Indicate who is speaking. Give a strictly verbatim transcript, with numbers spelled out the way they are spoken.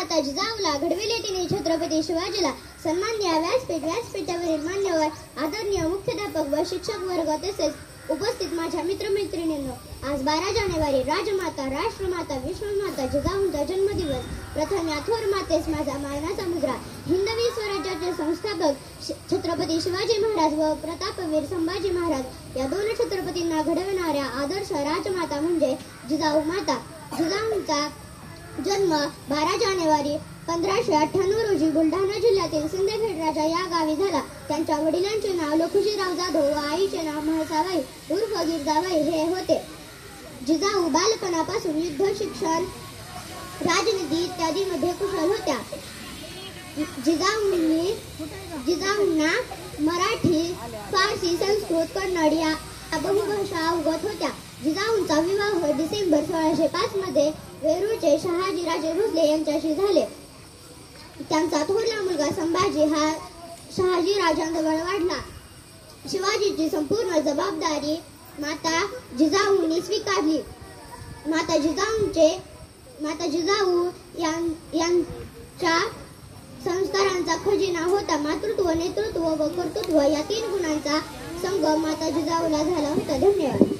Speaker 1: राजमाता जिजाऊला घडविले तिने छत्रपती शिवाजीला. सन्माननीय व्यासपीठ व्यासपीठावरील मान्यवर, आदरणीय मुख्याध्यापक व शिक्षक वर्ग तसेच उपस्थित माझ्या मित्रमैत्रिणींनो, आज बारा जानेवारी राजमाता राष्ट्रमाता विश्वमाता जिजाऊंचा जन्मदिवस. प्रथम या थोर मातेस माझा मानाचा मुजरा. हिंदवी स्वराज्याचे संस्थापक छत्रपती शिवाजी महाराज व प्रतापवीर संभाजी महाराज या दोन छत्रपतींना घडवणाऱ्या आदर्श राजमाता म्हणजे जिजाऊ माता. जिजाऊंचा जन्म बारा जानेवारी पंधराशे अठ्ठ्याण्णव रोजी बुलढाणा जिल्ह्यातील सिंदखेड राजा या गावी झाला. त्यांच्या वडिलांचे नाव लखुजीराव जाधव व आईचे नाव म्हाळसाबाई उर्फ गिरजाबाई हे होते. जिजाऊ बालपणापासून युद्ध, शिक्षण, राजनीती इत्यादीमध्ये कुशल होत्या. जिजाऊंनी जिजाऊंना मराठी, फारसी, संस्कृत, कन्नड या बहुभाषा अवगत होत्या. जिजाऊंचा विवाह डिसेंबर सोळाशे पाच मध्ये वेरूळचे शहाजीराजे भोसले यांच्याशी झाले. त्यांचा थोरला मुलगा संभाजी हा शहाजी राजांजवळ वाढला. शिवाजीची संपूर्ण जबाबदारी माता जिजाऊंनी स्वीकारली. माता जिजाऊंचे माता जिजाऊ यांच्या संस्कारांचा खजिना होता. मातृत्व, नेतृत्व व कर्तृत्व या तीन गुणांचा संगम माता जिजाऊला झाला होता. धन्यवाद.